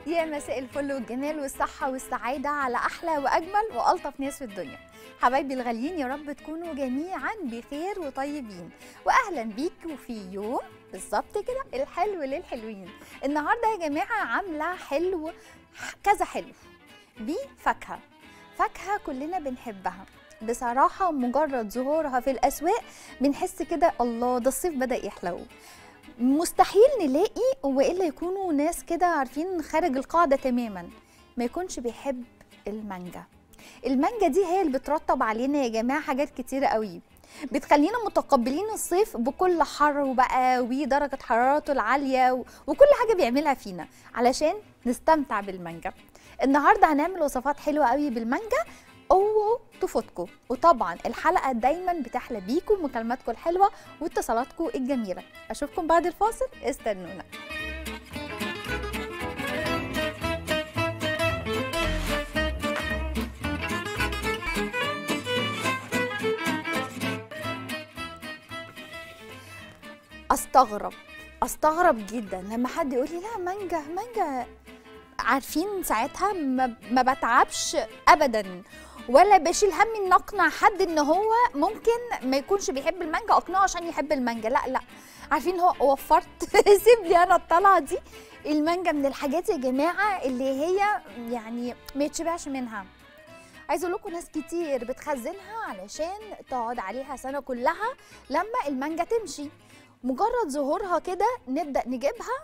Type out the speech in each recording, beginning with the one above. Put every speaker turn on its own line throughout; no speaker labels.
يا مساء الفل والجمال والصحة والسعادة على أحلى وأجمل وألطف ناس في الدنيا. حبايبي الغاليين، يا رب تكونوا جميعا بخير وطيبين، وأهلا بيكوا في يوم بالظبط كده الحلو للحلوين. النهاردة يا جماعة عاملة حلو، كذا حلو بفاكهة، فاكهة كلنا بنحبها بصراحة. مجرد ظهورها في الأسواق بنحس كده الله ده الصيف بدأ يحلو. مستحيل نلاقي والا يكونوا ناس كده عارفين خارج القاعده تماما ما يكونش بيحب المانجا. المانجا دي هي اللي بترطب علينا يا جماعه حاجات كتيره قوي، بتخلينا متقبلين الصيف بكل حر بقى ودرجه حرارته العاليه وكل حاجه بيعملها فينا علشان نستمتع بالمانجا. النهارده هنعمل وصفات حلوه قوي بالمانجا اوعوا تفوتكم، وطبعا الحلقه دايما بتحلى بيكم مكالماتكم الحلوه واتصالاتكم الجميله. اشوفكم بعد الفاصل، استنونا. استغرب جدا لما حد يقول لي لا مانجا. عارفين ساعتها ما بتعبش ابدا ولا بشيل هم ان اقنع حد ان هو ممكن ما يكونش بيحب المانجا اقنعه عشان يحب المانجا. لا عارفين هو وفرت سيب لي انا الطلعه دي. المانجا من الحاجات يا جماعه اللي هي يعني ما يتشبعش منها. عايزه اقول لكم ناس كتير بتخزنها علشان تقعد عليها سنه كلها لما المانجا تمشي. مجرد ظهورها كده نبدا نجيبها،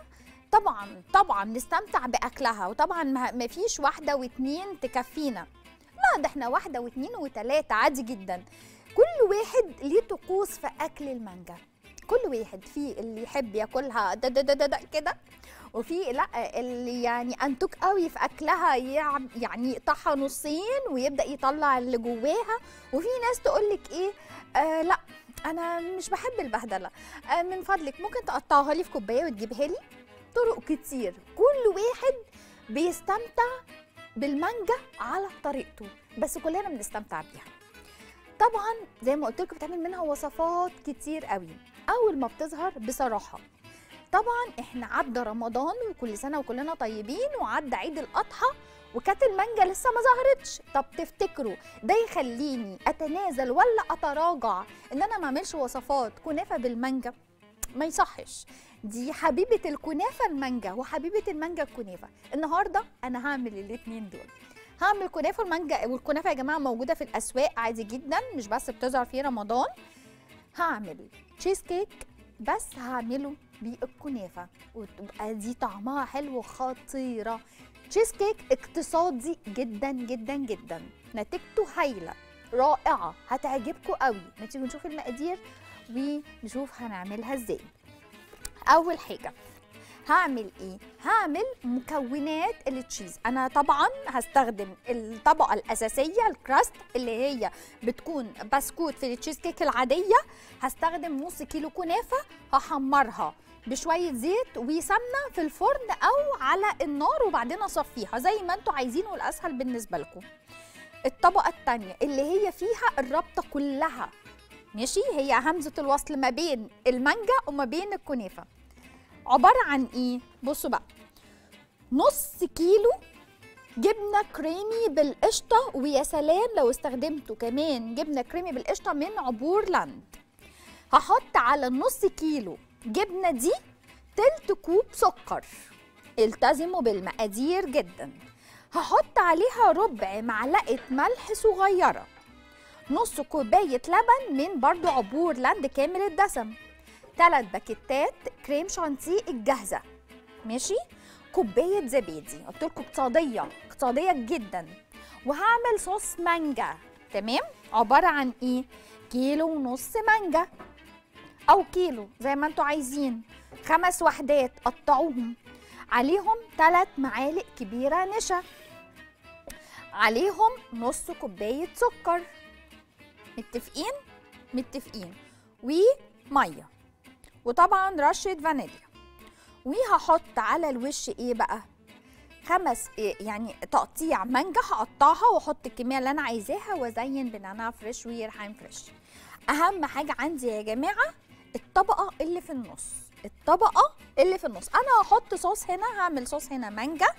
طبعا نستمتع باكلها، وطبعا ما فيش واحده واتنين تكفينا، لا ده احنا واحده واتنين وتلاته عادي جدا. كل واحد ليه طقوس في اكل المانجا، كل واحد فيه اللي يحب ياكلها ده كده، وفي لا اللي يعني انتك قوي في اكلها يعني يقطعها نصين ويبدا يطلع اللي جواها، وفي ناس تقول لك ايه لا انا مش بحب البهدله، من فضلك ممكن تقطعها لي في كوبايه وتجيبها لي. طرق كتير، كل واحد بيستمتع بالمانجا على طريقته، بس كلنا بنستمتع بيها. طبعا زي ما قلت لكم بتعمل منها وصفات كتير قوي اول ما بتظهر بصراحه. طبعا احنا عدى رمضان وكل سنه وكلنا طيبين، وعدى عيد الاضحى وكانت المانجا لسه ما ظهرتش. طب تفتكروا ده يخليني اتنازل ولا اتراجع ان انا ما اعملش وصفات كنافه بالمانجا؟ ما يصحش. دي حبيبه الكنافه المانجا وحبيبه المانجا الكنافه. النهارده انا هعمل الاثنين دول، هعمل كنافه المانجا، والكنافه يا جماعه موجوده في الاسواق عادي جدا مش بس بتظهر في رمضان. هعمل تشيز كيك بس هعمله بالكنافه وتبقى دي طعمها حلو خطيره. تشيز كيك اقتصادي جدا جدا جدا، نتيجته هايله رائعه هتعجبكم قوي. ما تيجوا نشوف المقادير ونشوف هنعملها ازاي. اول حاجه هعمل ايه؟ هعمل مكونات التشيز. انا طبعا هستخدم الطبقه الاساسيه الكراست اللي هي بتكون بسكوت في التشيز كيك العاديه. هستخدم نص كيلو كنافه، هحمرها بشويه زيت وسمنه في الفرن او على النار وبعدين اصفيها زي ما انتوا عايزين والاسهل بالنسبه لكم. الطبقه الثانيه اللي هي فيها الربطه كلها، ماشي، هي همزه الوصل ما بين المانجا وما بين الكنافه، عباره عن ايه؟ بصوا بقى، نص كيلو جبنه كريمي بالقشطه، ويا سلام لو استخدمتوا كمان جبنه كريمي بالقشطه من عبور لاند. هحط على النص كيلو جبنه دي تلت كوب سكر، التزموا بالمقادير جدا. هحط عليها ربع معلقه ملح صغيره، نص كوبايه لبن من برضو عبور لاند كامل الدسم، 3 باكيتات كريم شانتيه الجاهزه، ماشي، كوبايه زبادي، قلت لكم اقتصاديه جدا. وهعمل صوص مانجا، تمام، عباره عن ايه؟ كيلو ونص مانجا او كيلو زي ما انتوا عايزين، 5 وحدات قطعوهم، عليهم 3 معالق كبيره نشا، عليهم نص كوبايه سكر، متفقين، وميه، وطبعا رشه فانيليا. وهحط على الوش ايه بقى؟ 5 يعني تقطيع مانجا هقطعها واحط الكميه اللي انا عايزاها وازين بنعناع فريش وريحان فريش. اهم حاجه عندي يا جماعه الطبقه اللي في النص، انا هحط صوص هنا، هعمل صوص هنا مانجا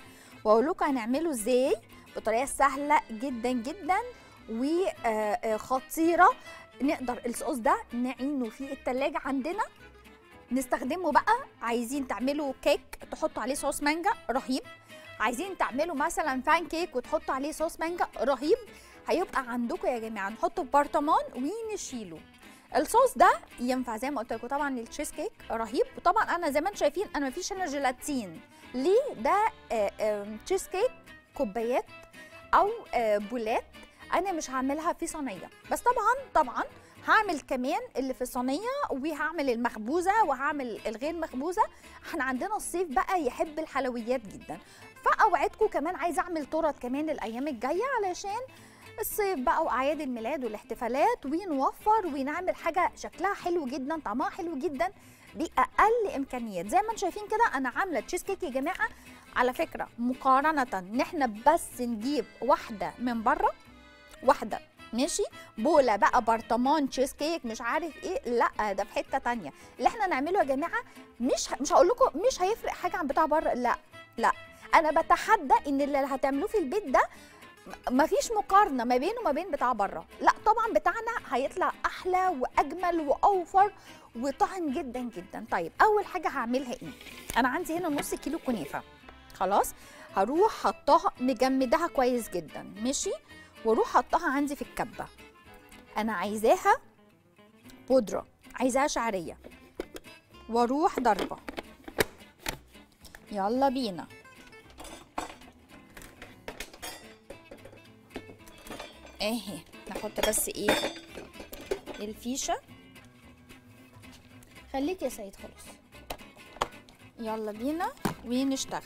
واقول لكم هنعمله ازاي بطريقه سهله جدا جدا وخطيره. نقدر الصوص ده نعينه في التلاجة عندنا، نستخدمه بقى. عايزين تعملوا كيك تحطوا عليه صوص مانجا رهيب، عايزين تعملوا مثلا بان كيك وتحطوا عليه صوص مانجا رهيب. هيبقى عندكم يا جماعه نحطه في برطمان ونشيله. الصوص ده ينفع زي ما قلت لكم طبعا للتشيز كيك رهيب. وطبعا انا زي ما انتم شايفين انا مفيش هنا جيلاتين، ليه؟ ده تشيز كيك كوبايات او بولات، انا مش هعملها في صينيه. بس طبعا هعمل كمان اللي في الصينيه، وهعمل المخبوزه وهعمل الغير مخبوزه. احنا عندنا الصيف بقى يحب الحلويات جدا، فاوعدكم كمان عايزه اعمل تورت كمان الايام الجايه علشان الصيف بقى واعياد الميلاد والاحتفالات، ونوفر ونعمل حاجه شكلها حلو جدا طعمها حلو جدا باقل امكانيات. زي ما انتم شايفين كده انا عامله تشيز كيك يا جماعه. على فكره مقارنه ان احنا بس نجيب واحده من بره، واحده ماشي، بوله بقى برطمان تشيز كيك مش عارف ايه، لا ده في حته تانية. اللي احنا نعمله يا جماعه مش هقول لكم مش هيفرق حاجه عن بتاع بره، لا انا بتحدى ان اللي هتعملوه في البيت ده مفيش مقارنه ما بينه وما بين بتاع بره. لا طبعا بتاعنا هيطلع احلى واجمل واوفر وطعم جدا جدا. طيب اول حاجه هعملها ايه؟ انا عندي هنا نص كيلو كنافه، خلاص هروح حطاها مجمدها كويس جدا ماشي، واروح حطها عندي في الكبه. انا عايزاها بودره، عايزاها شعريه، واروح ضربه. يلا بينا. اهي نحط بس ايه الفيشه. خليك يا سيد خلاص. يلا بينا ونشتغل.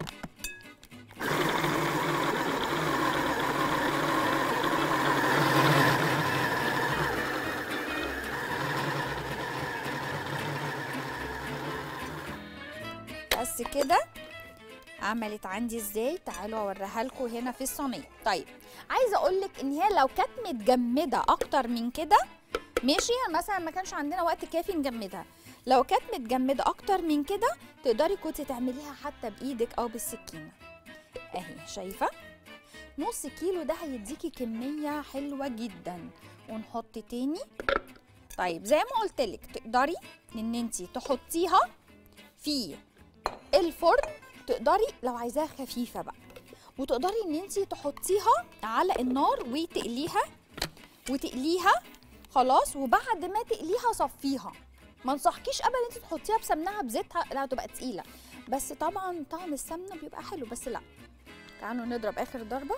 بس كده عملت عندي ازاي، تعالوا اوريها لكم هنا في الصينيه. طيب عايزه اقول لك ان هي لو كانت متجمده اكتر من كده ماشي، مثلا ما كانش عندنا وقت كافي نجمدها، لو كانت متجمده اكتر من كده تقدري كنتي تعمليها حتى بايدك او بالسكينه. اهي شايفه نص كيلو ده هيديكي كميه حلوه جدا. ونحط تاني. طيب زي ما قلت لك تقدري ان انت تحطيها في الفرن، تقدري لو عايزاها خفيفه بقى، وتقدري ان انت تحطيها على النار وتقليها خلاص. وبعد ما تقليها صفيها. ما انصحكيش ابدا انت تحطيها بسمنها بزيتها، لا هتبقى تقيله، بس طبعا طعم السمنه بيبقى حلو. بس لا تعالوا نضرب اخر ضربه.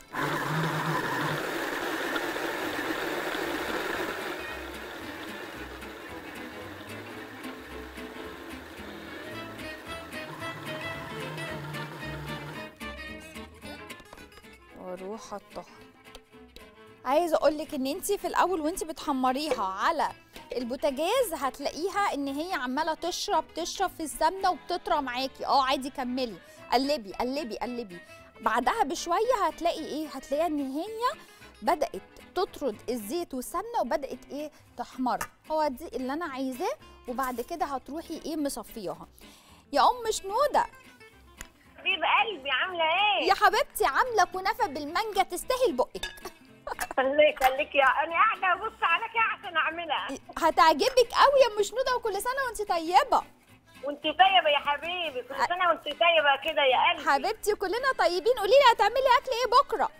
واروح حطها. عايزه اقول لك ان انت في الاول وانت بتحمريها على البوتاجاز هتلاقيها ان هي عماله تشرب في السمنه وبتطرى معاكي. عادي كملي قلبي قلبي قلبي. بعدها بشويه هتلاقي ايه، هتلاقيها ان هي بدات تطرد الزيت والسمنه وبدات ايه تحمر. هو دي اللي انا عايزاه. وبعد كده هتروحي ايه مصفياها. يا ام شنوده
حبيب قلبي عامله ايه
يا حبيبتي؟ عامله كنافه بالمانجا تستاهل بقك.
الله يخليك يا انا قاعده ابص عليك عشان اعملها.
هتعجبك قوي يا ام شنوده، وكل سنه وانت طيبه.
وانت طيبه يا حبيبي، كل سنه وانت طيبه كده يا قلبي.
حبيبتي كلنا طيبين. قولي لي هتعملي اكل ايه بكره؟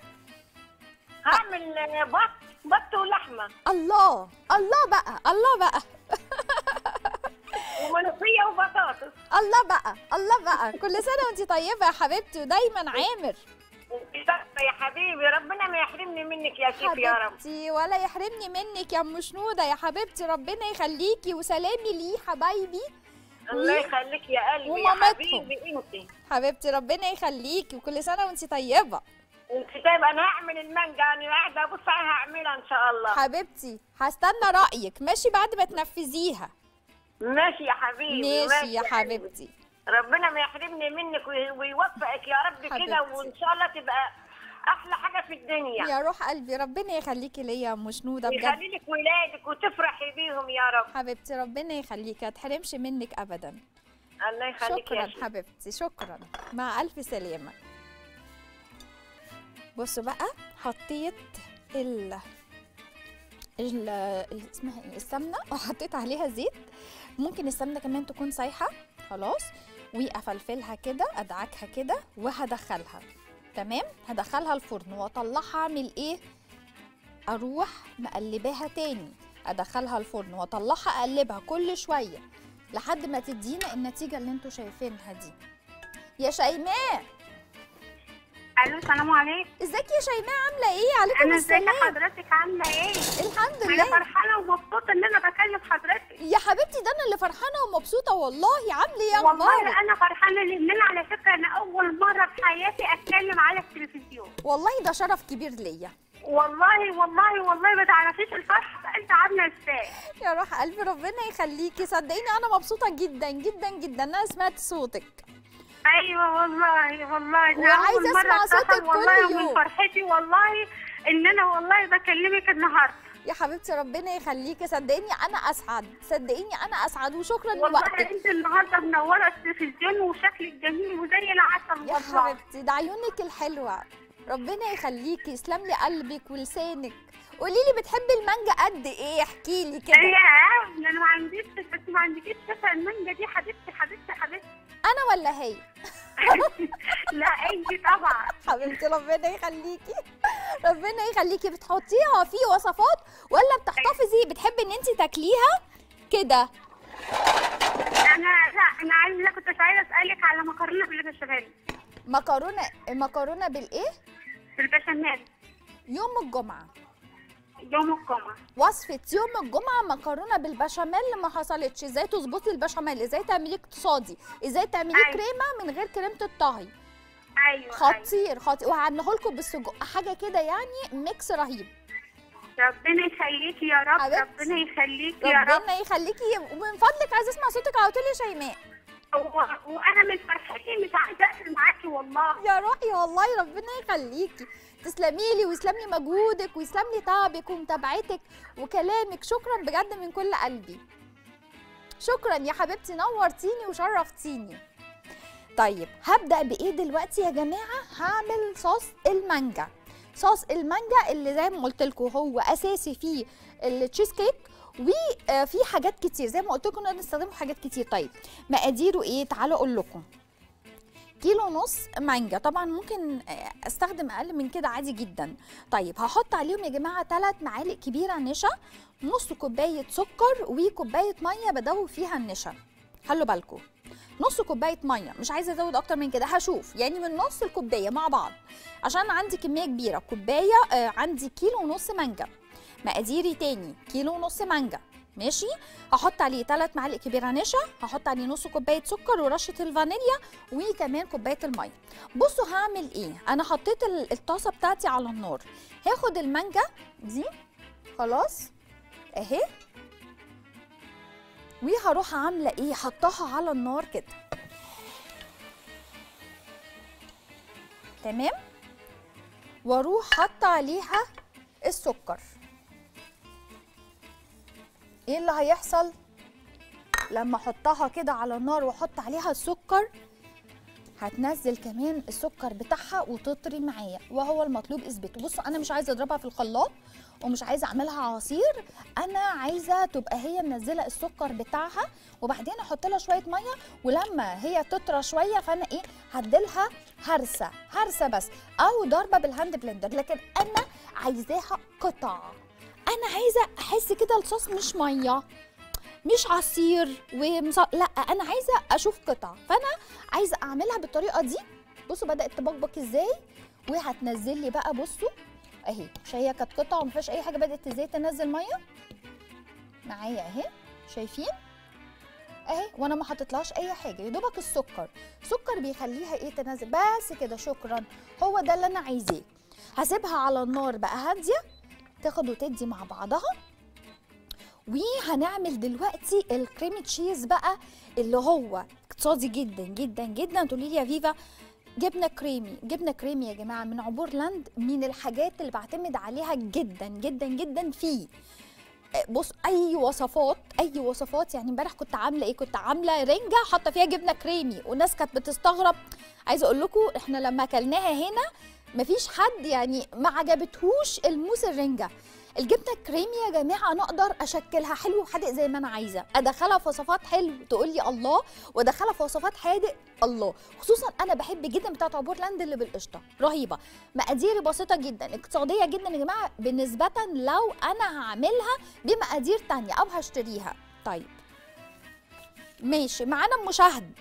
هعمل بط ولحمه.
الله الله بقى الله بقى.
وملوخيه وبطاطس.
الله بقى كل سنه وانت طيبه يا حبيبتي ودايما عامر.
وانت طيبه يا حبيبي، ربنا ما يحرمني منك يا شيخ يا رب.
حبيبتي ولا يحرمني منك يا ام شنوده يا حبيبتي، ربنا يخليكي وسلامي ليه حبايبي.
الله يخليك يا قلبي
ومامتهم.
يا حبيبي انت.
حبيبتي ربنا يخليكي وكل سنه وانت طيبه.
انت طيبه. انا هعمل المانجا، انا قاعده ابص عليها هعملها ان شاء الله.
حبيبتي هستنى رايك ماشي بعد ما تنفذيها.
ماشي يا حبيبي.
ماشي يا حبيبتي.
ربنا ما يحرمني منك ويوفقك يا رب كده، وان شاء الله تبقى احلى حاجه في الدنيا
يا روح قلبي. ربنا يخليكي ليا يا ام شنوده بجد.
ويخلي لك ولادك وتفرحي بيهم يا رب.
حبيبتي ربنا يخليكي، ما تحرمش منك ابدا.
الله يخليك
شكرا
يا شيخ.
حبيبتي، شكرا، مع الف سلامه. بصوا بقى، حطيت اسمها ايه، السمنه، وحطيت عليها زيت. ممكن السمنه كمان تكون سايحه خلاص، وافلفلها كده، ادعكها كده، وهدخلها. تمام، هدخلها الفرن واطلعها. اعمل ايه؟ اروح مقلباها تاني، ادخلها الفرن واطلعها، اقلبها كل شويه لحد ما تدينا النتيجه اللي انتوا شايفينها دي. يا شيماء.
الو، السلام عليكم.
ازيك يا شيماء، عامله ايه؟ عليكم السلام.
ازيك حضرتك، عامله ايه؟
الحمد
انا
لله.
فرحانه ومبسوطه ان انا بكلم حضرتك.
يا حبيبتي ده انا اللي فرحانه ومبسوطه والله. عامله ايه؟
والله انا فرحانه لان انا على فكره انا اول مره في حياتي اتكلم على التلفزيون.
والله ده شرف كبير ليا.
والله ما تعرفيش الفرحه بقت عامله ازاي.
يا روح قلبي، ربنا يخليكي. صدقيني انا مبسوطه جدا جدا جدا ان انا سمعت صوتك.
ايوه والله
وعايزه اسمع صوتك كل يوم.
من فرحتي والله ان انا والله بكلمك النهارده.
يا حبيبتي ربنا يخليكي. صدقيني انا اسعد، صدقيني انا اسعد، وشكرا
والله
لوقتك.
انت النهارده منوره التلفزيون وشكلك جميل وزي العسل
يا
والله.
حبيبتي ده عيونك الحلوه، ربنا يخليكي. يسلم لي قلبك ولسانك. قولي لي بتحبي المانجا قد ايه؟ احكي لي كده.
انا ما عنديش، بس ما عندكيش شفا المانجا دي حبيبتي حبيبتي حبيبتي.
انا ولا هي؟
لا انت طبعا.
حبيبتي ربنا يخليكي، ربنا يخليكي. بتحطيها في وصفات ولا بتحتفظي؟ بتحبي ان انت تاكليها كده؟
انا عايزه، كنت عايزه اسالك على مكرونه بالبشاميل.
مكرونه بالايه؟
بالبشاميل.
يوم الجمعه. وصفه يوم الجمعه مكرونه بالبشاميل ما حصلتش. ازاي تظبطي البشاميل، ازاي تعمليه اقتصادي، ازاي تعمليه كريمه من غير كريمه الطهي.
ايوه
خطير خطير. وهعمله لكم بالسجق، حاجه كده يعني ميكس رهيب.
ربنا يخليكي يا رب.
حبيبتي.
ربنا يخليكي يا رب.
ربنا يخليكي. ومن فضلك عايزه اسمع صوتك على طول يا شيماء.
وانا من فرحتي مش عايزه اقفل معاكي والله.
يا روحي والله ربنا يخليكي. تسلمي لي ويسلم لي مجهودك ويسلم لي تعبك ومتابعتك وكلامك. شكرا بجد من كل قلبي. شكرا يا حبيبتي، نورتيني وشرفتيني. طيب هبدأ بإيه دلوقتي يا جماعة؟ هعمل صوص المانجا. صوص المانجا اللي زي ما قلت لكم هو أساسي في التشيز كيك، وفي حاجات كتير زي ما قلت لكم نقدر نستخدمه في حاجات كتير. طيب مقاديره إيه؟ تعالوا أقول لكم. 1.5 كيلو مانجا، طبعا ممكن استخدم اقل من كده عادي جدا. طيب هحط عليهم يا جماعه 3 معالق كبيره نشا، نص كوبايه سكر، وكوبايه ميه بدوب فيها النشا. خلوا بالكم نص كوبايه ميه، مش عايزه ازود اكتر من كده، هشوف يعني من نص الكوبايه مع بعض عشان عندي كميه كبيره. كوبايه عندي 1.5 كيلو مانجا. مقاديري تاني 1.5 كيلو مانجا، ماشي. هحط عليه 3 معالق كبيره نشا، هحط عليه نص كوبايه سكر ورشه الفانيليا وكمان كوبايه الميه. بصوا هعمل ايه. انا حطيت الطاسه بتاعتي على النار. هاخد المانجا دي خلاص اهي، وهروح عامله ايه، حطها على النار كده. تمام، واروح حاطه عليها السكر. ايه اللي هيحصل لما احطها كده على النار واحط عليها السكر؟ هتنزل كمان السكر بتاعها وتطري معايا، وهو المطلوب اثبته. بصوا انا مش عايزه اضربها في الخلاط ومش عايزه اعملها عصير، انا عايزه تبقى هي منزله السكر بتاعها، وبعدين احط لها شويه ميه، ولما هي تطرى شويه فانا ايه هديلها هرسه بس، او ضربه بالهاند بلندر. لكن انا عايزاها قطع، انا عايزه احس كده الصوص مش ميه مش عصير لا، انا عايزه اشوف قطع، فانا عايزه اعملها بالطريقه دي. بصوا بدات تبقبق ازاي، وهتنزل لي بقى. بصوا اهي، مش هي كانت قطع وما فيهاش اي حاجه، بدات ازاي تنزل ميه معايا اهي، شايفين اهي، وانا ما حطيتلهاش اي حاجه، يا دوبك السكر بيخليها ايه تنزل بس كده. شكرا، هو ده اللي انا عايزاه. هسيبها على النار بقى هاديه تاخد وتدي مع بعضها. وهنعمل دلوقتي الكريم تشيز بقى اللي هو اقتصادي جدا جدا جدا. تقولي لي يا فيفا جبنه كريمي يا جماعه من عبور لاند، من الحاجات اللي بعتمد عليها جدا جدا جدا فيه. بص اي وصفات يعني امبارح كنت عامله ايه، كنت عامله رنجه حاطه فيها جبنه كريمي، والناس كانت بتستغرب. عايزه اقول لكم احنا لما اكلناها هنا مفيش حد يعني ما عجبتهوش الموس الرنجة. الجبنه الكريمي يا جماعه انا اقدر اشكلها حلو وحادق زي ما انا عايزه، ادخلها في وصفات حلو تقول لي الله، وادخلها في وصفات حادق الله. خصوصا انا بحب جدا بتاعه عبورلاند اللي بالقشطه، رهيبه. مقادير بسيطه جدا، اقتصاديه جدا يا جماعه بالنسبه لو انا هعملها بمقادير تانية او هشتريها. طيب ماشي، معانا ام شهد.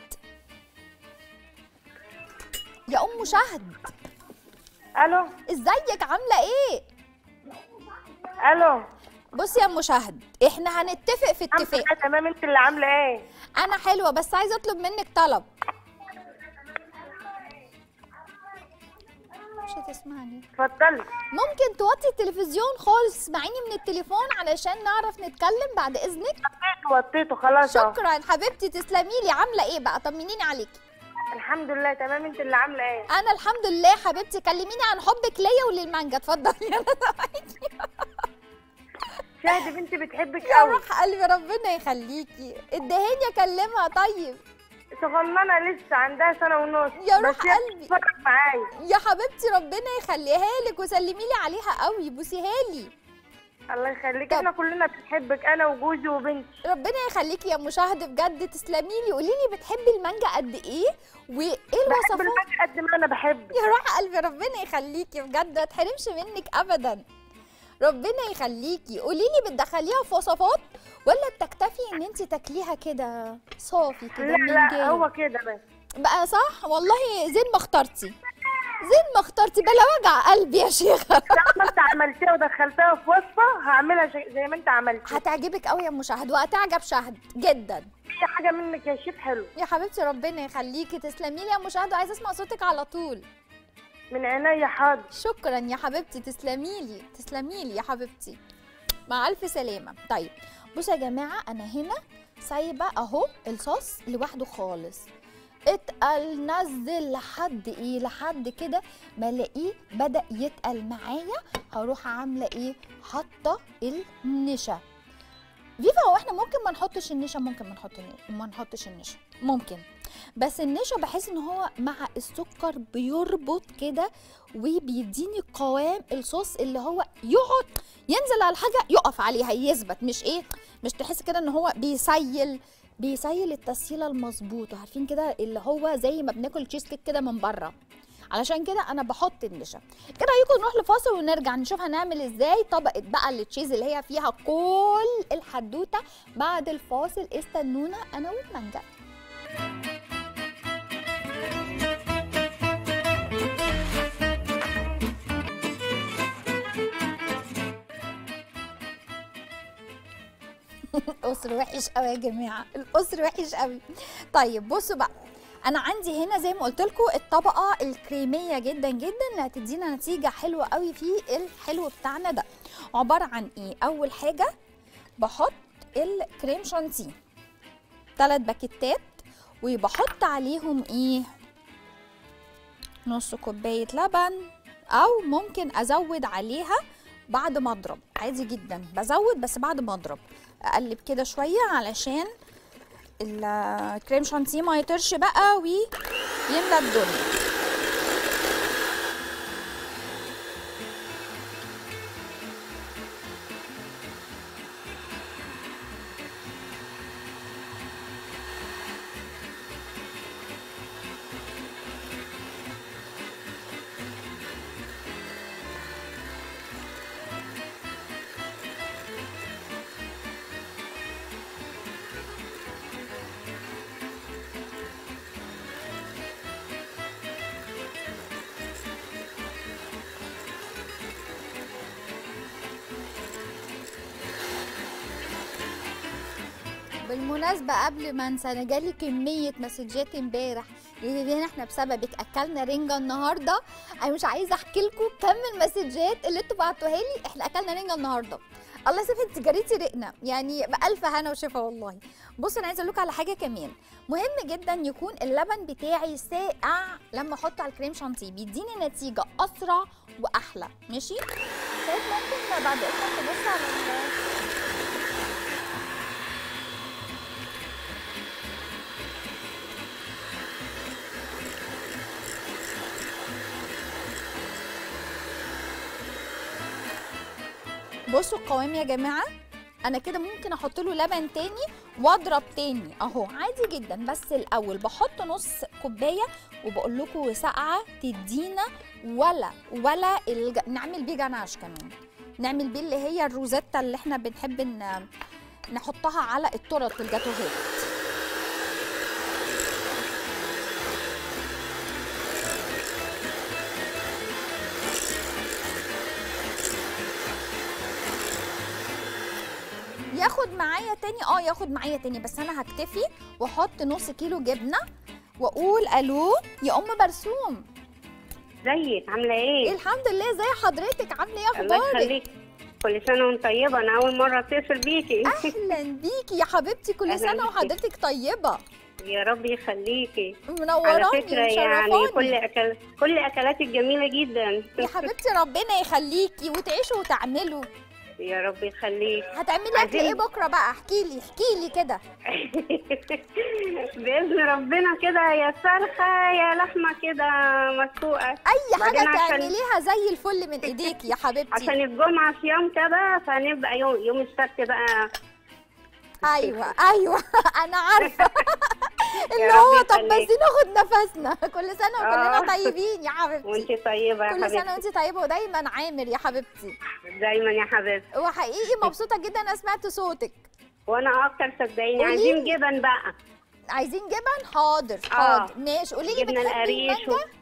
يا ام شهد،
الو،
ازيك عامله ايه؟
الو.
بصي يا ام شهد، احنا هنتفق في اتفاق.
تمام، انت اللي عامله ايه؟
انا حلوه، بس عايزه اطلب منك طلب. مش هتسمعني؟
اتفضلي.
ممكن توطي التلفزيون خالص، اسمعيني من التليفون علشان نعرف نتكلم بعد اذنك.
وطيته خلاص.
شكرا حبيبتي، تسلمي لي. عامله ايه بقى؟ طمنيني عليكي.
الحمد لله تمام، انت اللي عامله ايه؟
انا الحمد لله حبيبتي. كلميني عن حبك ليا وللمانجا، اتفضلي. انا سامعاكي.
شاهد بنتي بتحبك
يا
قوي.
روح قلبي، ربنا يخليكي. ادهاني اكلمها. طيب
صغننه لسه عندها سنه ونص.
يا روح
بس هي
قلبي.
بتتفرج معايا.
يا حبيبتي ربنا يخليها لك، وسلمي لي عليها قوي، بوسيها لي.
الله يخليك.
طب.
احنا كلنا بنحبك، انا وجوزي وبنتي.
ربنا يخليكي يا مشاهده بجد، تسلمي لي. قولي لي بتحبي المانجا قد ايه، وايه
بحب
الوصفات؟
المانجا قد ما انا بحبك.
يا روح قلبي ربنا يخليكي بجد، ما تحرمش منك ابدا. ربنا يخليكي. قولي لي بتدخليها في وصفات ولا بتكتفي ان انت تاكليها كده صافي كده
لا
من
لا،
جاي؟
هو كده بس.
بقى صح والله. زين ما اخترتي، زين ما اخترتي، بلا وجع قلبي يا شيخه.
زي ما انت عملتيها ودخلتها في وصفه هعملها زي ما انت عملتي.
هتعجبك قوي يا ام شهد، وهتعجب شهد جدا.
اي حاجه منك يا شيف حلو.
يا حبيبتي ربنا يخليكي، تسلمي لي يا ام شهد، وعايزه اسمع صوتك على طول.
من عينيا حاضر.
شكرا يا حبيبتي، تسلمي لي، تسلمي لي يا حبيبتي. مع الف سلامه. طيب بصوا يا جماعه، انا هنا سايبه اهو الصوص لوحده خالص. اتقل نزل لحد ايه، لحد كده ما الاقيه بدا يتقل معايا. هروح عامله ايه، حاطه النشا. فيفا، هو احنا ممكن ما نحطش النشا؟ ممكن ما نحطش النشا، ممكن. بس النشا بحس ان هو مع السكر بيربط كده، وبيديني قوام الصوص اللي هو يقعد ينزل على الحاجه يقف عليها يثبت، مش ايه، مش تحس كده ان هو بيسيل التسييله المظبوطه. عارفين كده اللي هو زي ما بناكل تشيز كيك كده من بره. علشان كده انا بحط النشا. ايه رايكم نروح لفاصل ونرجع نشوف هنعمل ازاي طبقه بقى التشيز اللي هي فيها كل الحدوته بعد الفاصل. استنونا انا والمانجا. القصر وحش قوي يا جماعه، القصر وحش قوي. طيب بصوا بقى، انا عندي هنا زي ما قلت لكم الطبقه الكريميه جدا جدا اللي هتدينا نتيجه حلوه قوي في الحلو بتاعنا ده. عباره عن ايه؟ اول حاجه بحط الكريم شانتيه 3 باكيتات، وبحط عليهم ايه، نص كوبايه لبن، او ممكن ازود عليها بعد ما اضرب عادي جدا. بزود بس بعد ما اضرب، اقلب كده شويه علشان الكريم شانتيه ما يطرش بقى ويملى الدنيا. بالمناسبة قبل ما انسى، انا جالي كمية مسجات امبارح، يا فيفيان احنا بسببك اكلنا رنجة النهاردة. انا مش عايزة احكي لكم كم المسجات اللي انتوا بعتوها لي، احنا اكلنا رنجة النهاردة. الله يسعدك، انت جريتي رقنا يعني، بألف هنا وشفا والله. بصوا انا عايزة اقول لكم على حاجة كمان، مهم جدا يكون اللبن بتاعي ساقع لما احطه على الكريم شانتيه، بيديني نتيجة اسرع واحلى. ماشي؟ طيب ممكن بعد اذنك تبص على بصوا القوام يا جماعه، انا كده ممكن احط له لبن تاني واضرب تاني اهو عادي جدا. بس الاول بحط نص كوبايه وبقول لكم ساقعه تدينا ولا نعمل بيه جناش كمان، نعمل بيه اللي هي الروزيتا اللي احنا بنحب نحطها على التورت الجاتوهات. ياخد معايا تاني ياخد معايا تاني، بس انا هكتفي واحط نص كيلو جبنه واقول الو يا ام برسوم.
ازيك عامله ايه؟
الحمد لله. ازي حضرتك؟ عامله ايه؟
الله
اخبارك؟
يخليك. كل سنه وانت طيبه، انا اول مره اتصل بيكي.
اهلا بيكي يا حبيبتي، كل سنه وحضرتك طيبه.
يا رب يخليكي.
منوراني
على فكره يعني
ومشرفاني.
كل اكلاتك جميله جدا.
يا حبيبتي ربنا يخليكي وتعيشوا وتعملوا.
يا رب يخليك.
هتعملي اكل ايه بكره بقى؟ احكي لي كده.
باذن ربنا كده، يا فرخه يا لحمه كده مسلوقه،
اي حاجه تعمليها زي الفل من ايديكي يا حبيبتي.
عشان الجمعه صيام كده، فنبقى يوم السبت بقى.
ايوه انا عارفه. اللي هو طب بس ناخد نفسنا. كل سنه وكلنا طيبين يا حبيبتي.
وانت طيبه يا حبيبتي.
كل سنه وانت طيبه ودايما عامر يا حبيبتي.
دايما يا حبيبتي.
وحقيقي مبسوطه جدا انا سمعت صوتك.
وانا اكتر صدقيني. عايزين جبن بقى.
عايزين جبن؟ حاضر ماشي. قولي لي
جبنه القريش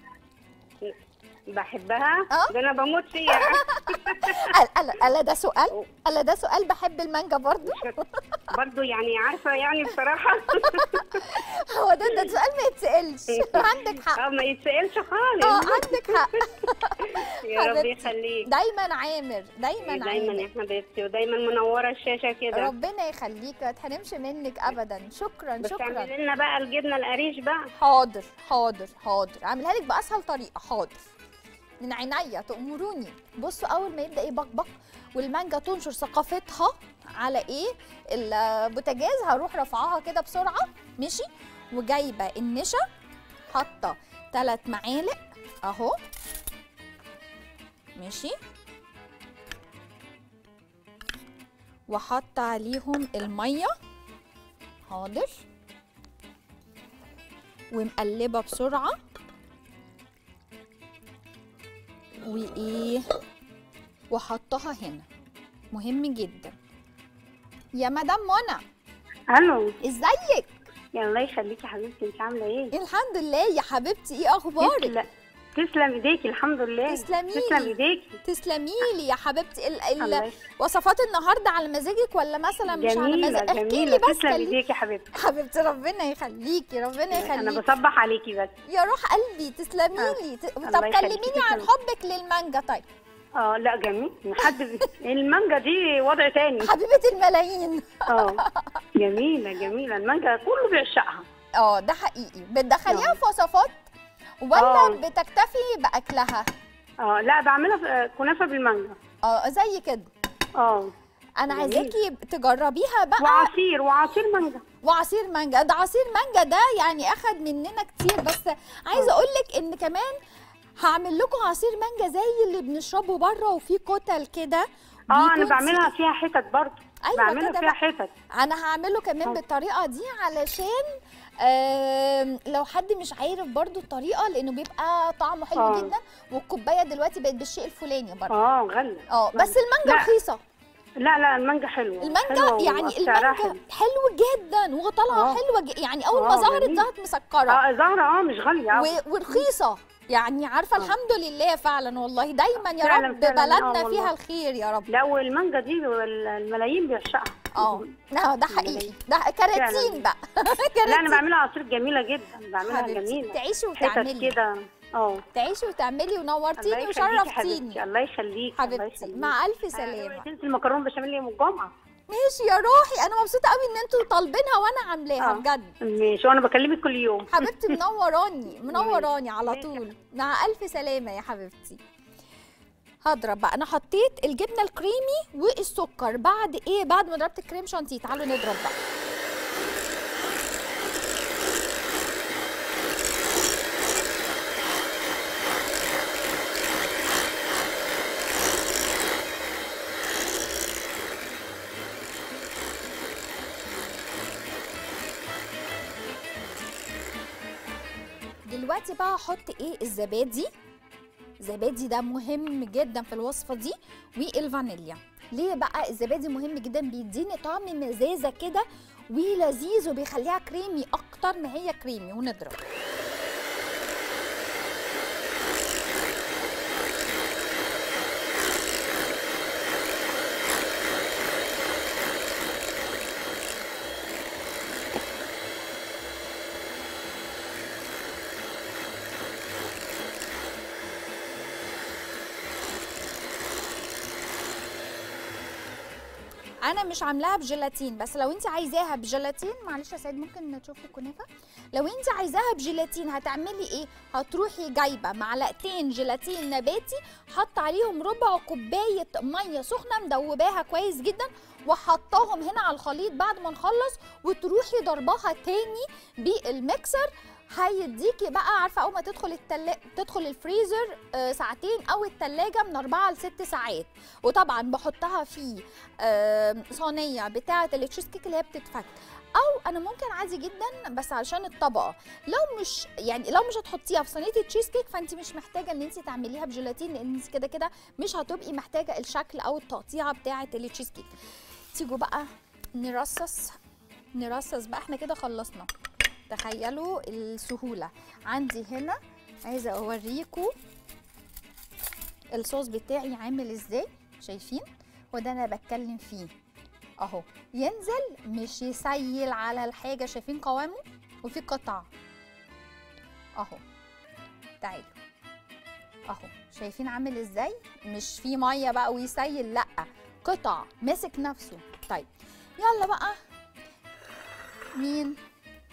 بحبها. ده انا بموت فيها.
الا ده سؤال بحب المانجا برضو.
يعني عارفه يعني بصراحه.
هو ده سؤال ما يتسالش. عندك حق.
ما يتسالش خالص.
عندك حق.
يا رب يخليك.
دايما عامر دايما
يا حبيبتي، ودايما منوره الشاشه كده.
ربنا يخليكي، ما تحرمش منك ابدا. شكرا
بس
شكرا.
اعملي لنا بقى الجبنه القريش بقى.
حاضر اعملها لك باسهل طريقه. حاضر من عينيا، تأمروني. بصوا اول ما يبدا يبقبق والمانجا تنشر ثقافتها على البوتاجاز، هروح رافعاها كده بسرعه ماشي، وجايبه النشا حاطه 3 معالق اهو ماشي، وحاطه عليهم الميه. حاضر. ومقلبه بسرعه وحطها هنا. مهم جدا. يا مدام منى.
الو،
ازيك؟
يا الله يخليكي يا حبيبتي، انت عامله ايه؟
الحمد لله يا حبيبتي. ايه اخبارك؟
تسلم ايديكي. الحمد لله.
تسلمي
ايديكي.
تسلمي لي يا حبيبتي. وصفات النهارده على مزاجك ولا مثلا مش على مزاجك؟ احكي لي بس.
تسلم ايديكي يا حبيبتي.
حبيبتي ربنا يخليكي ربنا يخليكي.
انا بصبح عليكي بس.
يا روح قلبي تسلمي لي. طب كلميني عن حبك للمانجا. طيب
لا جميل. المانجا دي وضع تاني.
حبيبه الملايين.
جميله المانجا، كله بيعشقها.
ده حقيقي. بتدخليها في وصفات ولا بتكتفي باكلها؟
لا بعملها كنافه بالمانجا.
زي كده. انا عايزاكي تجربيها بقى.
وعصير مانجا.
وعصير مانجا ده عصير مانجا ده يعني اخد مننا كتير، بس عايزه اقول لك ان كمان هعمل لكم عصير مانجا زي اللي بنشربه بره، وفي كتل كده.
انا بعملها فيها حتت برضه.
أيوة
بعملها فيها حتت.
انا هعمله كمان بالطريقه دي علشان لو حد مش عارف برضو الطريقه، لانه بيبقى طعمه حلو جدا. والكوبايه دلوقتي بقت بالشيء الفلاني برضو.
غلى.
بس المانجا رخيصه.
لا المانجا حلوه.
المانجا يعني المانجا حلو جدا وطالعه حلوه يعني اول ما ظهرت مسكره.
ظاهره مش غاليه
ورخيصه يعني. عارفه الحمد لله فعلا والله. دايما يا رب بلدنا فيها الخير يا رب.
لا والمانجا دي الملايين بيعشقها.
ده حقيقي. ده كراتين بقى.
لا انا بعملها عصير جميله جدا. بعملها جميله.
تعيشي وتعملي
كده.
تعيشي وتعملي ونورتيني وشرفتيني.
الله يخليكي
حبيبتي. مع الف سلامه.
المكرونه بشاميل يوم الجمعه.
ماشي يا روحي. انا مبسوطه قوي ان انتوا طالبينها وانا عاملاها بجد.
ماشي. وانا بكلمك كل يوم.
حبيبتي منوراني على طول. مع الف سلامه يا حبيبتي. هضرب بقى. انا حطيت الجبنه الكريمي والسكر. بعد ما ضربت الكريم شانتيه تعالوا نضرب بقى. دلوقتي بقى هحط ايه؟ الزبادي. الزبادي ده مهم جدا في الوصفه دي، والفانيليا. ليه بقى الزبادي مهم جدا؟ بيديني طعم مزازه كده ولذيذ، وبيخليها كريمي اكتر ما هي كريمي. ونضرب. انا مش عاملاها بجيلاتين، بس لو انت عايزاها بجيلاتين، معلش يا سيد ممكن تشوفي الكنافه. لو انت عايزاها بجيلاتين هتعملي ايه؟ هتروحي جايبه معلقتين جيلاتين نباتي، حط عليهم ربع كوبايه ميه سخنه مدوباها كويس جدا، وحطاهم هنا على الخليط بعد ما نخلص، وتروحي ضرباها تاني بالميكسر. هيديكي بقى، عارفه، اول ما تدخل الفريزر ساعتين، او التلاجة من 4 ل 6 ساعات. وطبعا بحطها في صينيه بتاعه التشيز كيك اللي هي بتتفك، او انا ممكن عادي جدا بس علشان الطبقه، لو مش هتحطيها في صينيه التشيز كيك، فانت مش محتاجه ان انت تعمليها بجيلاتين، لان انت كده كده مش هتبقي محتاجه الشكل او التقطيعه بتاعه التشيز كيك. تيجوا بقى نرصص بقى. احنا كده خلصنا. تخيلوا السهولة. عندي هنا عايزة اوريكم الصوص بتاعي عامل ازاي. شايفين؟ وده انا بتكلم فيه اهو، ينزل مش يسيل على الحاجة. شايفين قوامه؟ وفي قطع اهو. تعالوا اهو، شايفين عامل ازاي؟ مش في مية بقى ويسيل، لا، قطع ماسك نفسه. طيب يلا بقى. مين؟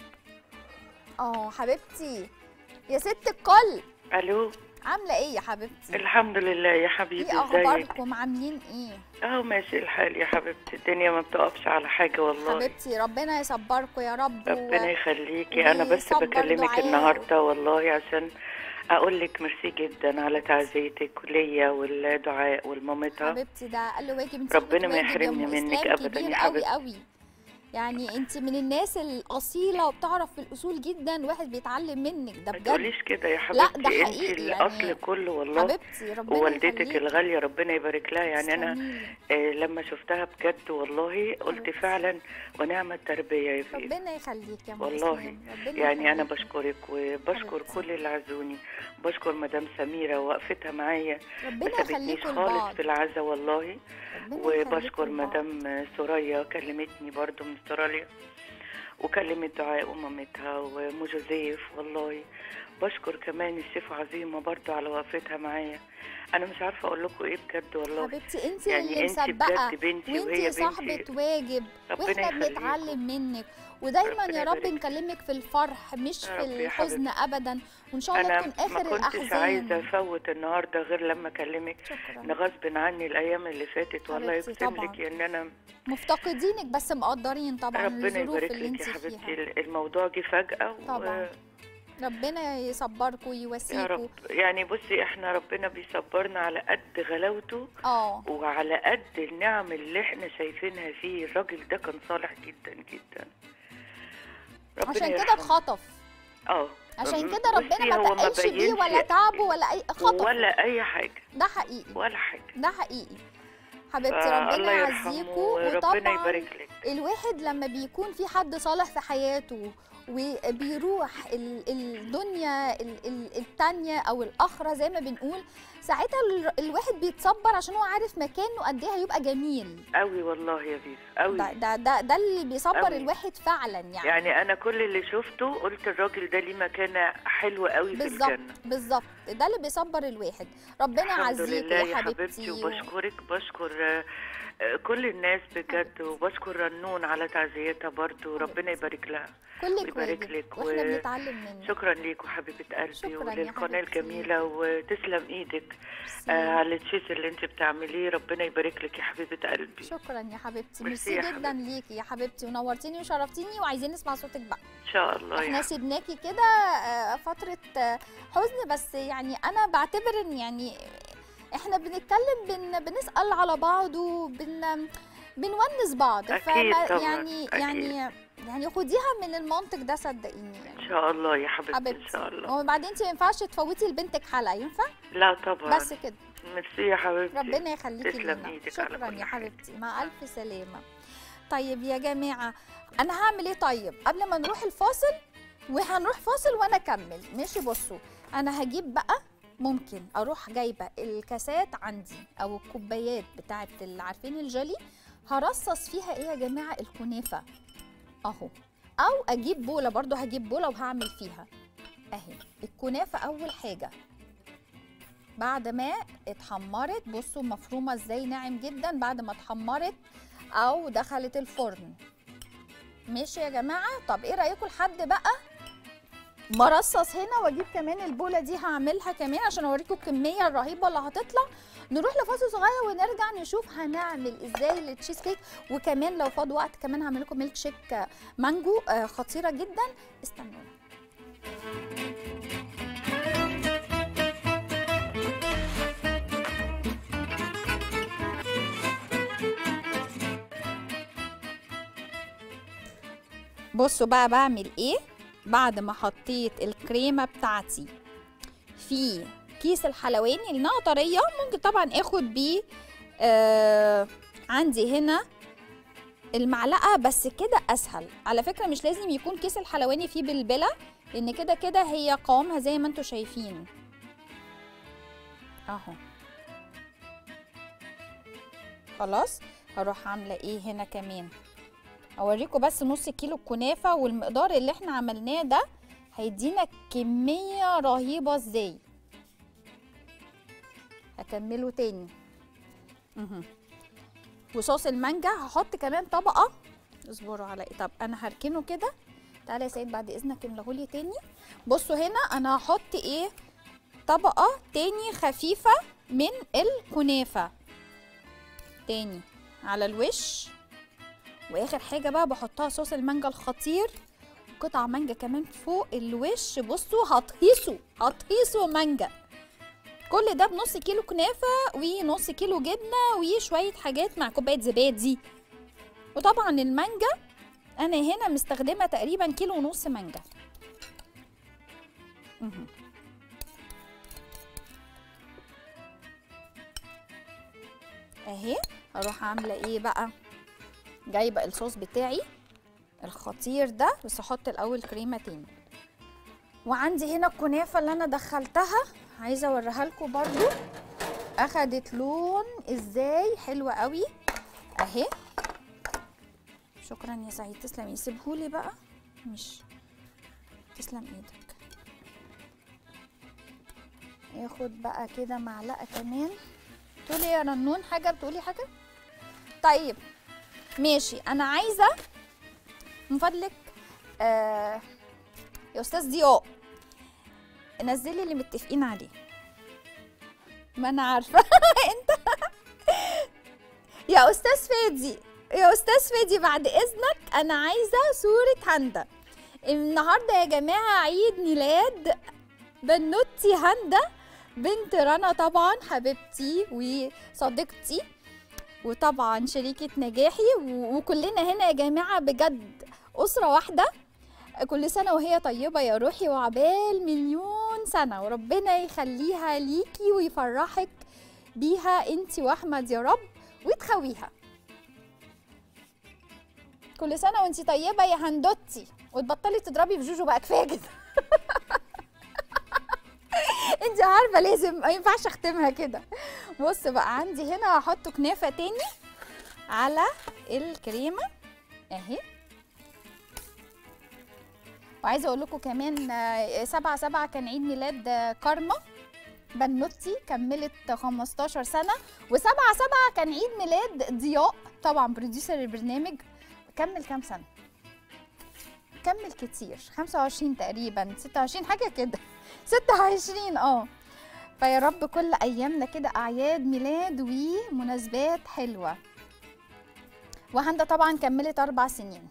حبيبتي يا ست الكل.
الو،
عامله ايه يا حبيبتي؟
الحمد لله يا حبيبي.
ايه اخباركم؟ عاملين ايه؟
ماشي الحال يا حبيبتي، الدنيا ما بتقفش على حاجه والله.
حبيبتي ربنا يصبركم يا رب.
ربنا يخليكي. انا بس بكلمك النهارده والله عشان اقول لك ميرسي جدا على تعزيتك ليا والدعاء والمامتها.
حبيبتي ده اقل واجب. انت
ربنا ما يحرمني منك ابدا يا حبيبتي.
قوي يعني انت من الناس الاصيله وبتعرف في الاصول جدا، الواحد بيتعلم منك ده بجد.
ما تقوليش كده يا حبيبتي.
لا ده حقيقي،
انت الاصل يعني كله والله.
حبيبتي ربنا
ووالدتك الغاليه ربنا يبارك لها. يعني انا لما شفتها بجد والله قلت فعلا ونعم التربيه يا فيه.
ربنا يخليك يا
والله. يعني انا بشكرك وبشكر كل اللي عزوني. بشكر مدام سميره ووقفتها معايا، ما سابتنيش خالص في العزا والله. وبشكر مدام سوريا كلمتني برضو من استراليا، وكلمت دعاء ومامتها ومجوزيف. والله بشكر كمان الشيف عظيمه برضو على وقفتها معايا. انا مش عارفه اقول لكم ايه بجد والله.
حبيبتي انت
يعني
اللي مسبقه،
بجد بنتي وهي
وانت صاحبه واجب، واحنا بنتعلم منك. ودايما يا رب نكلمك في الفرح مش في الحزن ابدا، وان شاء الله تكون اخر الاحزان.
انا ما كنتش عايزه افوت النهارده غير لما اكلمك. غصب عني الايام اللي فاتت والله يكتب لك ان انا
مفتقدينك، بس مقدرين طبعا الظروف اللي انت فيها.
ربنا يبارك لك يا حبيبتي. الموضوع جه فجأة
طبعا. ربنا يصبركم ويواسيكم
يا رب. يعني بصي احنا ربنا بيصبرنا على قد غلاوته وعلى قد النعم اللي احنا شايفينها فيه. الراجل ده كان صالح جدا جدا،
عشان كده اتخطف. عشان كده ربنا ما تقلش بيه ولا تعبه ولا اي خطف
ولا اي حاجه.
ده حقيقي
ولا حاجه،
ده حقيقي حبيبتي. ربنا يعزيكوا.
وربنا يبارك لك.
الواحد لما بيكون في حد صالح في حياته وبيروح الدنيا التانية او الاخرى زي ما بنقول، ساعتها الواحد بيتصبر عشان هو عارف مكانه قد ايه هيبقى جميل
قوي والله يا بيس قوي.
ده اللي بيصبر أوي. الواحد فعلا
يعني انا كل اللي شفته قلت الراجل ده ليه مكانه حلوه قوي في الجنه.
بالظبط ده اللي بيصبر الواحد. ربنا يعزيك يا حبيبتي.
وبشكرك بشكر كل الناس بجد، وبشكر رنون على تعزيتها برضو. ربنا يبارك لها.
كلك يبارك لك واحنا بنتعلم منك.
شكرا ليكوا حبيبه قلبي وللقناه الجميله، وتسلم ايدك على التشيز اللي انت بتعمليه. ربنا يبارك لك يا حبيبه قلبي.
شكرا يا حبيبتي. ميرسي جدا ليكي يا حبيبتي، ونورتيني وشرفتيني، وعايزين نسمع صوتك بقى
ان شاء الله.
احنا سيبناكي كده فتره حزن، بس يعني انا بعتبر ان يعني احنا بنتكلم بنسال على بعض بنونس بعض.
أكيد طبعا.
يعني يعني خديها من المنطق ده صدقيني يعني.
ان شاء الله يا حبيبتي ان شاء الله.
وبعدين انت ما ينفعش تفوتي لبنتك حلقه، ينفع؟
لا طبعا.
بس كده.
ميرسي يا حبيبتي،
ربنا يخليكي
تسلم
لنا.
ايدك.
شكرا يا حبيبتي، مع الف سلامه. طيب يا جماعه انا هعمل ايه طيب قبل ما نروح الفاصل؟ وهنروح فاصل وانا اكمل ماشي. بصوا انا هجيب بقى، ممكن اروح جايبه الكاسات عندي او الكوبايات بتاعت اللي عارفين الجلي، هرصص فيها ايه يا جماعه؟ الكنافه اهو. او اجيب بوله، برضو هجيب بوله وهعمل فيها اهي الكنافه. اول حاجه بعد ما اتحمرت، بصوا مفرومه ازاي ناعم جدا بعد ما اتحمرت او دخلت الفرن. ماشي يا جماعه. طب ايه رايكم لحد بقى مرصص هنا، واجيب كمان البوله دي هعملها كمان عشان اوريكم الكميه الرهيبه اللي هتطلع. نروح لفاصل صغير ونرجع نشوف هنعمل ازاي التشيز كيك، وكمان لو فاض وقت كمان هعمل لكم ميلك شيك مانجو خطيره جدا. استنونا. بصوا بقى بعمل ايه بعد ما حطيت الكريمه بتاعتي في كيس الحلواني اللي نوعه طريه. ممكن طبعا اخد بيه عندي هنا المعلقه، بس كده اسهل على فكره. مش لازم يكون كيس الحلواني فيه بلبله، لان كده كده هي قوامها زي ما انتم شايفين اهو. خلاص هروح عامله ايه هنا كمان، اوريكم بس نص كيلو الكنافه، والمقدار اللي احنا عملناه ده هيدينا كميه رهيبه ازاي. هكمله تاني. وصوص المانجا هحط كمان طبقه، اصبروا على ايه. طب انا هركنه كده. تعالى يا سيد بعد اذنك املهولي تاني. بصوا هنا انا هحط ايه، طبقه تاني خفيفه من الكنافه تاني على الوش. واخر حاجه بقى بحطها صوص المانجا الخطير، قطع مانجا كمان فوق الوش. بصوا هطهيصوا مانجا. كل ده بنص كيلو كنافه ونص كيلو جبنه وشويه حاجات مع كوبايه زبادي. وطبعا المانجا انا هنا مستخدمه تقريبا كيلو ونص مانجا. اهي. هروح عامله ايه بقى، جايبه الصوص بتاعي الخطير ده، بس احط الاول كريمه تاني. وعندي هنا الكنافه اللي انا دخلتها، عايزه اوريها لكم برضو اخدت لون ازاي حلوه قوي اهي. شكرا يا سعيد، تسلمي. سيبهولي بقى، مش تسلم ايدك. ياخد بقى كده معلقه كمان. تقولي يا رنون حاجه؟ بتقولي حاجه؟ طيب ماشي. انا عايزه من فضلك يا استاذ ضياء نزلي اللي متفقين عليه. ما انا عارفه انت يا استاذ فادي بعد اذنك انا عايزه صوره هندا. النهارده يا جماعه عيد ميلاد بنوتي هندا بنت رنا، طبعا حبيبتي وصديقتي وطبعا شريكة نجاحي، وكلنا هنا يا جماعة بجد أسرة واحدة. كل سنة وهي طيبة يا روحي، وعبال مليون سنة، وربنا يخليها ليكي ويفرحك بيها انتي وأحمد يا رب، وتخويها. كل سنة وانتي طيبة يا هندوتي، وتبطلي تضربي في جوجو بقى، كفاية كده. انت عارفه لازم ما ينفعش اختمها كده. بص بقى عندي هنا هحط كنافه تاني على الكريمه اهي. وعايزه اقول لكم كمان 7/7 كان عيد ميلاد كارما بنوتي، كملت 15 سنه. و7/7 كان عيد ميلاد ضياء، طبعا بروديوسر البرنامج. كمل كام سنه؟ كمل كتير، 25 تقريبا، 26 حاجه كده، 26 فيا رب كل ايامنا كده اعياد ميلاد ومناسبات حلوه. وهندا طبعا كملت 4 سنين.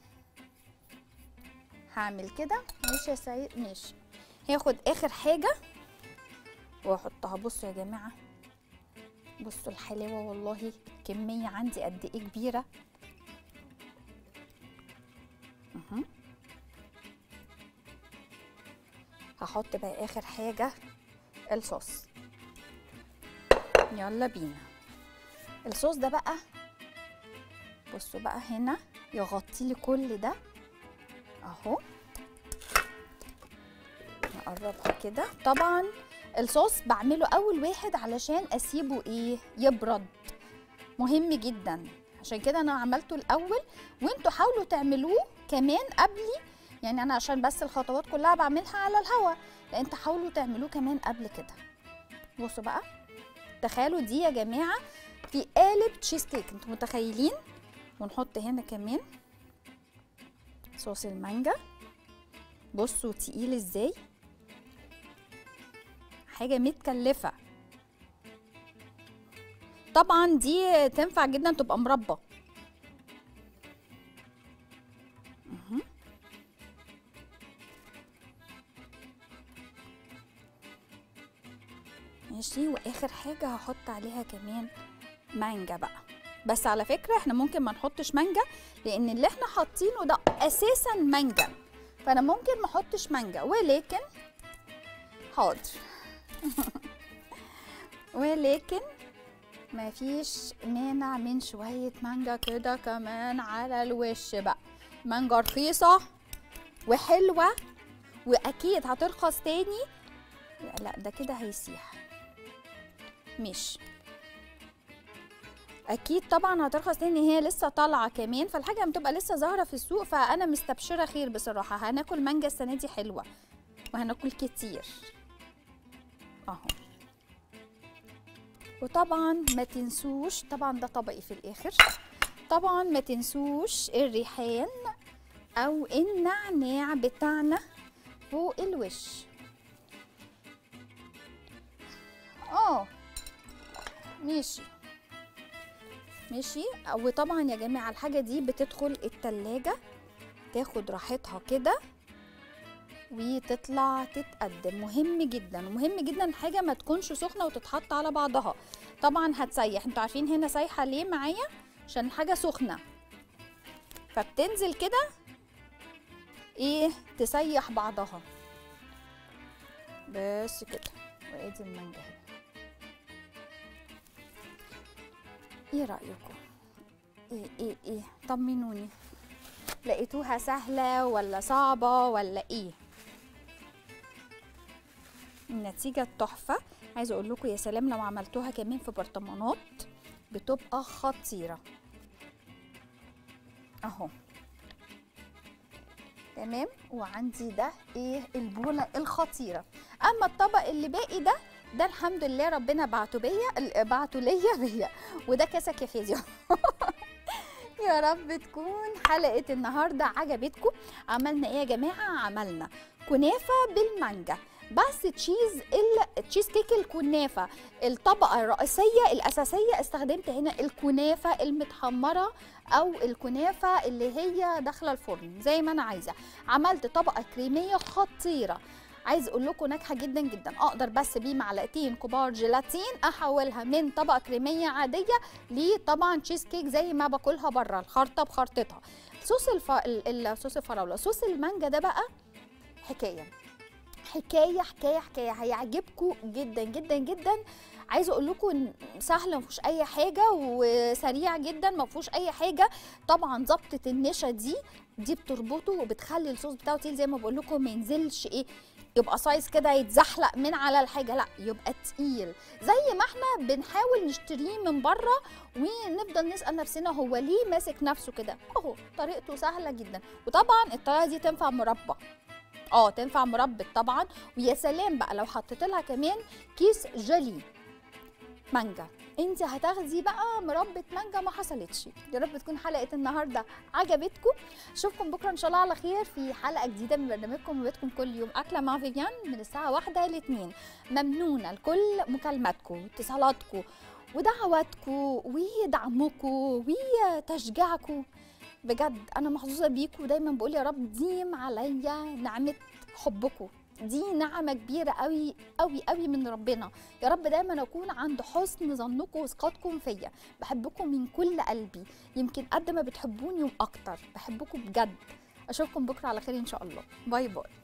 هعمل كده ماشي يا سعيد؟ ماشي. هاخد اخر حاجه واحطها. بصوا يا جماعه، بصوا الحلاوه والله، الكميه عندي قد ايه كبيره. هحط بقى اخر حاجه الصوص. يلا بينا. الصوص ده بقى بصوا بقى هنا يغطي لي كل ده اهو. نقربها كده. طبعا الصوص بعمله اول واحد علشان اسيبه ايه يبرد، مهم جدا، عشان كده انا عملته الاول، وانتوا حاولوا تعملوه كمان قبلي، يعني انا عشان بس الخطوات كلها بعملها على الهوا، لا انتوا حاولوا تعملوه كمان قبل كده. بصوا بقى، تخيلوا دي يا جماعه في قالب تشيز كيك، انتوا متخيلين؟ ونحط هنا كمان صوص المانجا. بصوا تقيل ازاي، حاجه متكلفه. طبعا دي تنفع جدا تبقى مربى. ماشي. واخر حاجه هحط عليها كمان مانجا بقى، بس على فكره احنا ممكن ما نحطش مانجا، لان اللي احنا حاطينه ده اساسا مانجا، فانا ممكن ما احطش مانجا، ولكن حاضر ولكن ما فيش مانع من شويه مانجا كده كمان على الوش بقى. مانجا رخيصه وحلوه واكيد هترخص تاني. لا ده كده هيسيح، مش اكيد طبعا هترخص تاني، هي لسه طالعه كمان، فالحاجه بتبقى لسه ظاهره في السوق، فانا مستبشره خير بصراحه. هناكل مانجا السنه دي حلوه وهناكل كتير اهو. وطبعا ما تنسوش، طبعا ده طبقي في الاخر، طبعا ما تنسوش الريحان او النعناع بتاعنا فوق الوش. ماشي ماشي. وطبعا يا جماعه الحاجه دي بتدخل التلاجة تاخد راحتها كده وتطلع تتقدم. مهم جدا مهم جدا حاجه ما تكونش سخنه وتتحط على بعضها. طبعا هتسيح، انتوا عارفين هنا سايحه ليه معايا؟ عشان حاجه سخنه، فبتنزل كده ايه تسيح بعضها بس كده. وادي المانجا اهي. ايه رايكم؟ ايه طمنوني، لقيتوها سهله ولا صعبه ولا ايه؟ النتيجه تحفه. عايزه اقول لكم يا سلام لو عملتوها كمان في برطمانات بتبقى خطيره اهو. تمام. وعندي ده ايه البوله الخطيره. اما الطبق اللي باقي ده الحمد لله ربنا بعته ليا وده كاسك يا فيزيو. يا رب تكون حلقه النهارده عجبتكم. عملنا ايه يا جماعه؟ عملنا كنافه بالمانجا، بس تشيز كيك الكنافه الطبقه الرئيسيه الاساسيه استخدمت هنا الكنافه المتحمره او الكنافه اللي هي داخله الفرن زي ما انا عايزه. عملت طبقه كريميه خطيره، عايز اقول لكم ناجحه جدا جدا. اقدر بس بمعلقتين كبار جيلاتين احولها من طبقه كريميه عاديه لطبعا تشيز كيك زي ما باكلها بره، الخرطه بخرطتها. صوص صوص الفراوله، صوص المانجا ده بقى حكايه هيعجبكم جدا جدا جدا. عايزه اقول لكم سهل، ما فيهوش اي حاجه، وسريع جدا ما فيهوش اي حاجه. طبعا ظبطه النشا دي بتربطه وبتخلي الصوص بتاعه تقيل زي ما بقول لكم، ما ينزلش ايه يبقى سايز كده يتزحلق من على الحاجه، لا يبقى تقيل زي ما احنا بنحاول نشتريه من بره ونفضل نسال نفسنا هو ليه ماسك نفسه كده. اهو طريقته سهله جدا. وطبعا الطريقه دي تنفع مربى، تنفع مربى طبعا. ويا سلام بقى لو حطيت لها كمان كيس جيلي مانجا، انت هتاخدي بقى مربى مانجا ما حصلتش. يا رب تكون حلقه النهارده عجبتكم. اشوفكم بكره ان شاء الله على خير في حلقه جديده من برنامجكم وبيتكم كل يوم اكله مع فيفيان من الساعه 1 ل 2. ممنونه لكل مكالماتكم واتصالاتكم ودعواتكم ودعمكم وتشجيعكم. بجد انا محظوظه بيكم، ودايما بقول يا رب ديم عليا نعمه حبكم، دي نعمه كبيره قوي قوي قوي من ربنا. يا رب دايما اكون عند حسن ظنكم وثقتكم فيا. بحبكم من كل قلبي، يمكن قد ما بتحبوني واكتر. بحبكم بجد. اشوفكم بكره على خير ان شاء الله. باي باي.